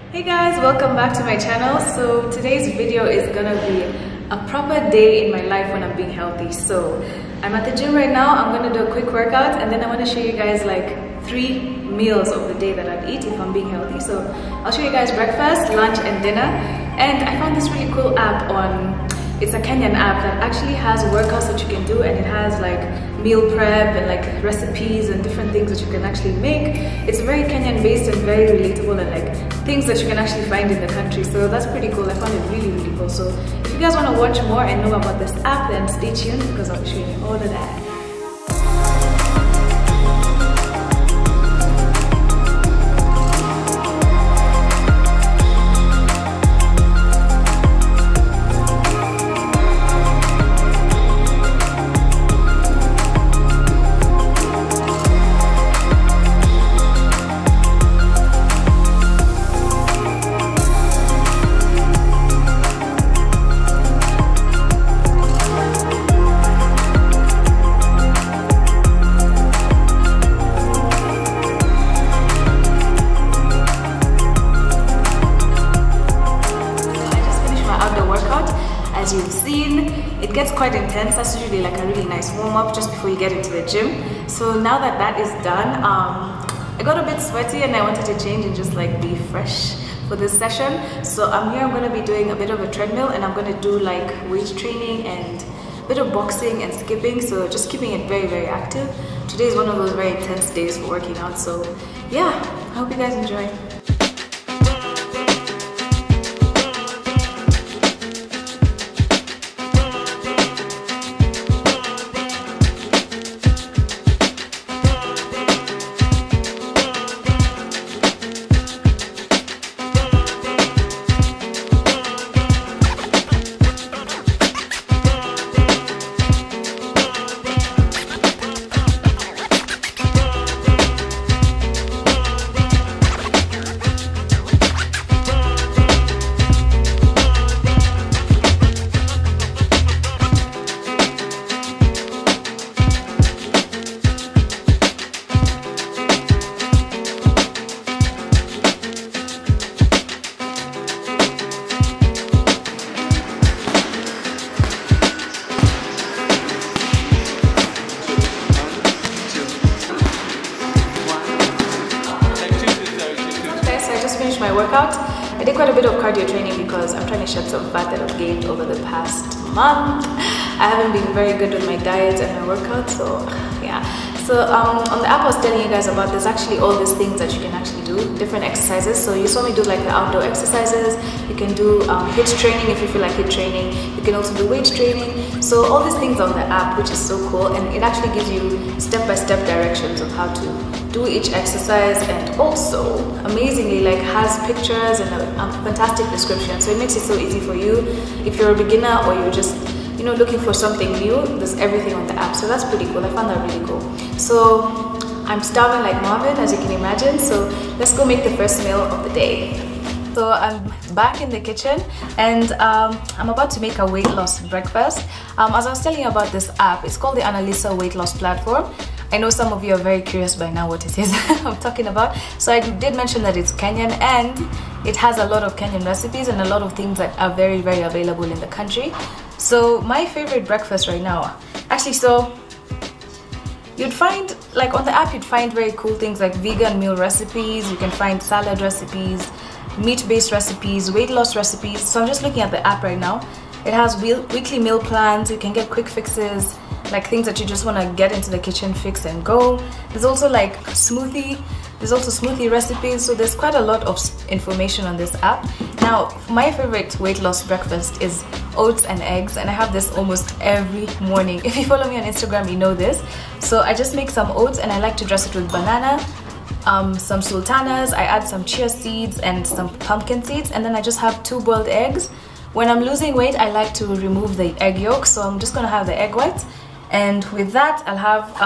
Hey guys, welcome back to my channel. So today's video is gonna be a proper day in my life when I'm being healthy. So I'm at the gym right now. I'm gonna do a quick workout and then I want to show you guys like 3 meals of the day that I'd eat if I'm being healthy. So I'll show you guys breakfast, lunch and dinner. And I found this really cool app it's a Kenyan app that actually has workouts that you can do, and it has like meal prep and like recipes and different things that you can actually make. It's very Kenyan based and very relatable, and like things that you can actually find in the country. So that's pretty cool. I found it really cool. So if you guys want to watch more and know about this app, then stay tuned because I'll be showing you all of that. As you've seen, it gets quite intense. That's usually like a really nice warm-up just before you get into the gym. So now that that is done, I got a bit sweaty and I wanted to change and just like be fresh for this session. So I'm going to be doing a bit of a treadmill, and I'm going to do like weight training and a bit of boxing and skipping, so just keeping it very active. Today is one of those very intense days for working out, so yeah, I hope you guys enjoy. Finished my workout. I did quite a bit of cardio training because I'm trying to shed some fat that I've gained over the past month. I haven't been very good with my diet and my workout, so yeah. So on the app I was telling you guys about, there's actually all these things that you can actually do, different exercises. So you saw me do like the outdoor exercises. You can do HIIT training if you feel like HIIT training. You can also do weight training. So all these things on the app, which is so cool, and it actually gives you step-by-step directions of how to do each exercise, and also amazingly like has pictures and a fantastic description, so it makes it so easy for you if you're a beginner or you're just looking for something new. There's everything on the app, so that's pretty cool. I found that really cool. So I'm starving like Marvin, as you can imagine, so let's go make the first meal of the day. So I'm back in the kitchen and I'm about to make a weight loss breakfast. As I was telling you about this app, it's called the Analisa weight loss platform. I know some of you are very curious by now what it is I'm talking about. So I did mention that it's Kenyan, and it has a lot of Kenyan recipes and a lot of things that are very available in the country. So my favorite breakfast right now, actually, so you'd find like on the app, you'd find very cool things like vegan meal recipes. You can find salad recipes, meat-based recipes, weight loss recipes. So I'm just looking at the app right now. It has weekly meal plans. You can get quick fixes, like things that you just want to get into the kitchen, fix and go. There's also like smoothie recipes. So there's quite a lot of information on this app. Now my favorite weight loss breakfast is oats and eggs, and I have this almost every morning. If you follow me on Instagram, you know this. So I just make some oats and I like to dress it with banana, some sultanas. I add some chia seeds and some pumpkin seeds, and then I just have 2 boiled eggs. When I'm losing weight, I like to remove the egg yolk, so I'm just gonna have the egg whites. And with that, I'll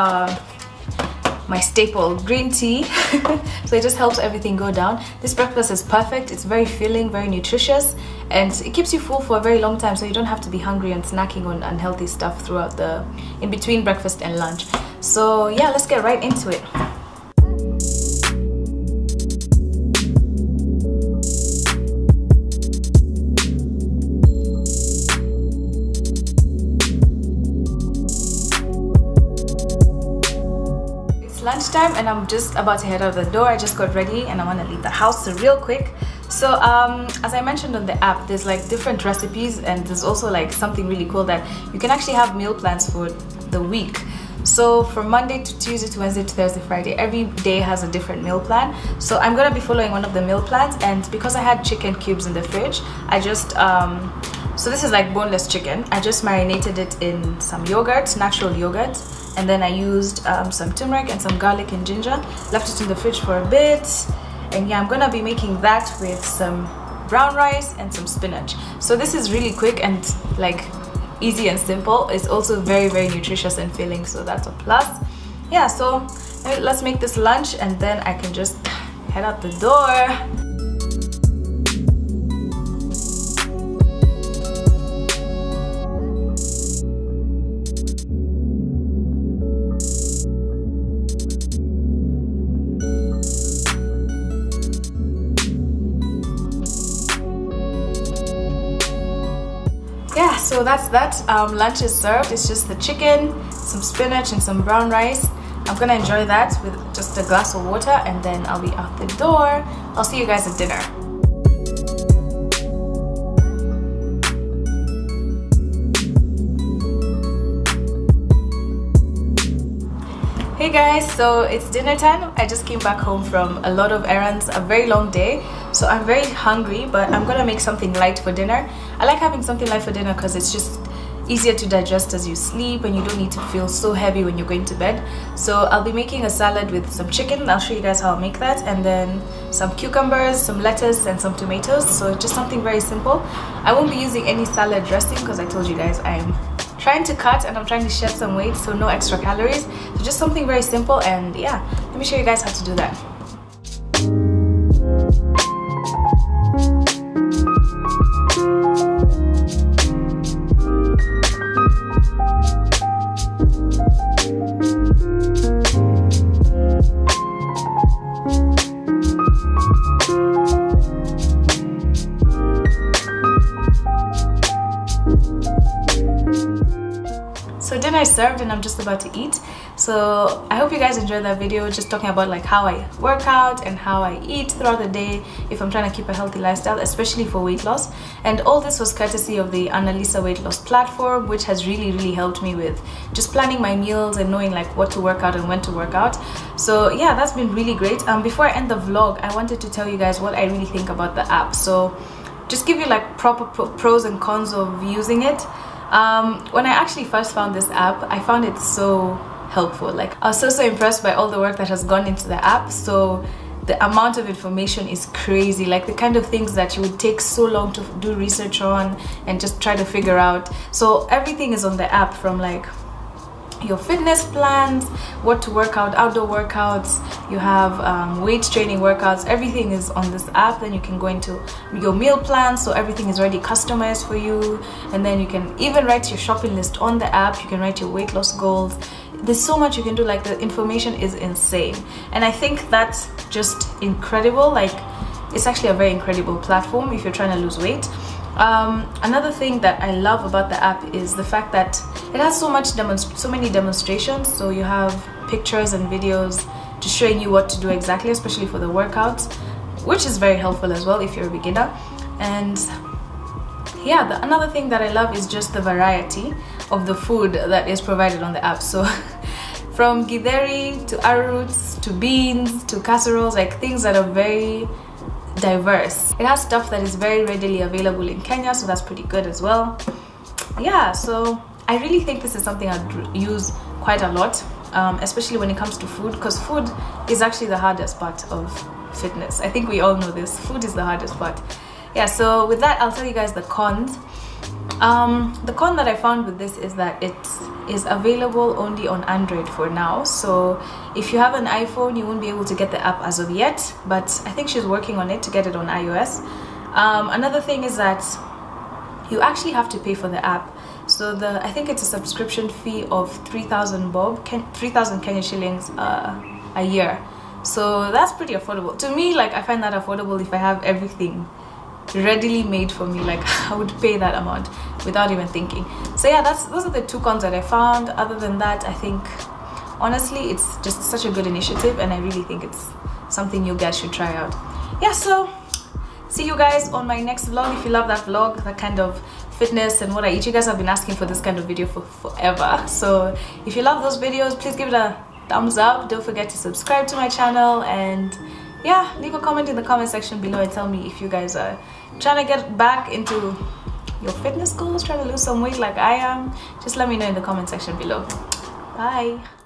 have my staple, green tea. So it just helps everything go down. This breakfast is perfect. It's very filling, very nutritious, and it keeps you full for a very long time, so you don't have to be hungry and snacking on unhealthy stuff throughout in between breakfast and lunch. So yeah, let's get right into it. lunchtime and I'm just about to head out the door. I just got ready and I want to leave the house real quick. So as I mentioned on the app, there's like different recipes, and there's also like something really cool that you can actually have meal plans for the week. So from Monday to Tuesday to Wednesday to Thursday, Friday, every day has a different meal plan. So I'm gonna be following one of the meal plans, and because I had chicken cubes in the fridge, I just so this is like boneless chicken. I just marinated it in some yogurt, natural yogurt, and then I used some turmeric and some garlic and ginger, left it in the fridge for a bit. And yeah, I'm gonna be making that with some brown rice and some spinach. So this is really quick and like easy and simple. It's also very, very nutritious and filling, so that's a plus. Yeah, so let's make this lunch and then I can just head out the door. Yeah, so that's that. Lunch is served. It's just the chicken, some spinach and some brown rice. I'm gonna enjoy that with just a glass of water and then I'll be out the door. I'll see you guys at dinner. Hey guys, so it's dinner time. I just came back home from a lot of errands, a very long day, so I'm very hungry, but I'm gonna make something light for dinner. I like having something light for dinner because it's just easier to digest as you sleep and you don't need to feel so heavy when you're going to bed. So I'll be making a salad with some chicken. I'll show you guys how I'll make that, and then some cucumbers, some lettuce and some tomatoes. So just something very simple. I won't be using any salad dressing because I told you guys I'm trying to cut and I'm trying to shed some weight, so no extra calories. So just something very simple, and yeah, let me show you guys how to do that. So dinner is served and I'm just about to eat. So I hope you guys enjoyed that video, just talking about like how I work out and how I eat throughout the day if I'm trying to keep a healthy lifestyle, especially for weight loss. And all this was courtesy of the Annalisa weight loss platform, which has really helped me with just planning my meals and knowing like what to work out and when to work out. So yeah, that's been really great. Before I end the vlog, I wanted to tell you guys what I really think about the app. So just give you like proper pros and cons of using it. When I actually first found this app, I found it so helpful. Like I was so impressed by all the work that has gone into the app. So the amount of information is crazy, like the kind of things that you would take so long to do research on and just try to figure out. So everything is on the app, from like your fitness plans, what to work out, outdoor workouts, you have weight training workouts, everything is on this app. Then you can go into your meal plan, so everything is already customized for you, and then you can even write your shopping list on the app. You can write your weight loss goals. There's so much you can do. Like the information is insane, and I think that's just incredible. Like it's actually a very incredible platform if you're trying to lose weight. Another thing that I love about the app is the fact that it has so many demonstrations. So you have pictures and videos just showing you what to do exactly, especially for the workouts, which is very helpful as well if you're a beginner. And yeah, another thing that I love is just the variety of the food that is provided on the app. So from githeri to arrowroots to beans to casseroles, like things that are very diverse. It has stuff that is very readily available in Kenya, so that's pretty good as well. Yeah, so I really think this is something I'd use quite a lot, especially when it comes to food, because food is actually the hardest part of fitness. I think we all know this. Food is the hardest part. Yeah, so with that, I'll tell you guys the cons. The con that I found with this is that it is available only on Android for now. So if you have an iPhone, you won't be able to get the app as of yet, but I think she's working on it to get it on iOS. Another thing is that you actually have to pay for the app. So I think it's a subscription fee of 3,000 Kenyan shillings a year. So that's pretty affordable. To me, like I find that affordable if I have everything readily made for me. Like I would pay that amount without even thinking. So yeah, those are the two cons that I found. Other than that, I think honestly, it's just such a good initiative, and I really think it's something you guys should try out. Yeah, so see you guys on my next vlog. If you love that vlog, that kind of fitness and what I eat, you guys have been asking for this kind of video for forever. So if you love those videos, please give it a thumbs up. Don't forget to subscribe to my channel, and yeah, leave a comment in the comment section below and tell me if you guys are trying to get back into your fitness goals, trying to lose some weight like I am. Just let me know in the comment section below. Bye.